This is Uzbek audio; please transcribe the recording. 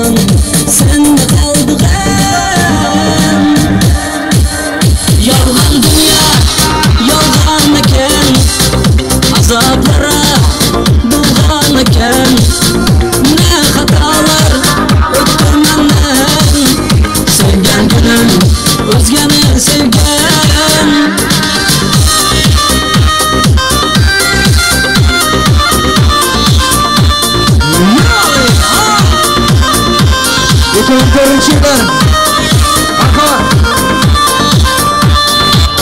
sende qoldig'im. Yolg'on dunyo, yolg'on ekan, azoblari bo'lgan ekan. Ne xatolar o'tdim mendan, sevgan kunim o'zgani sevgan. Birinchi